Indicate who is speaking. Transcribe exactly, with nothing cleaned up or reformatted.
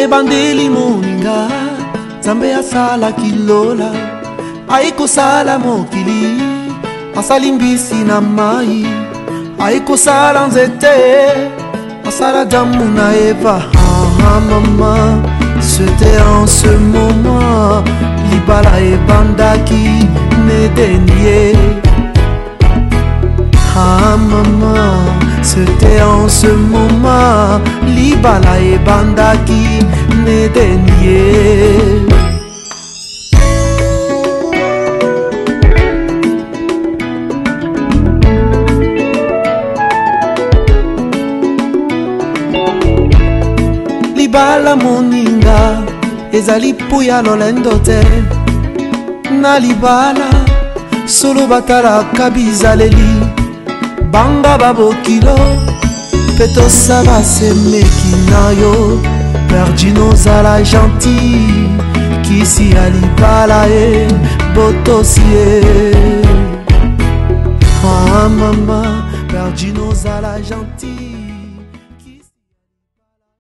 Speaker 1: ebandeli moninga Nzambe asala kilola aikosala mokili asali mbisi na mai aikosala nzete asala damu na Eva. Ah maman, c'était en ce moment libala ebandaki nedenie. Ah maman, c'était en ce moment libala ebandaki nedenie. Libala moninga ezali puya lolendo te na libala solo batalaka bizaleli banga babokilo mpe tosala semeki na yo perdi nozala gentil kisi ya libala e botosi e. Ah mama perdi nozala gentil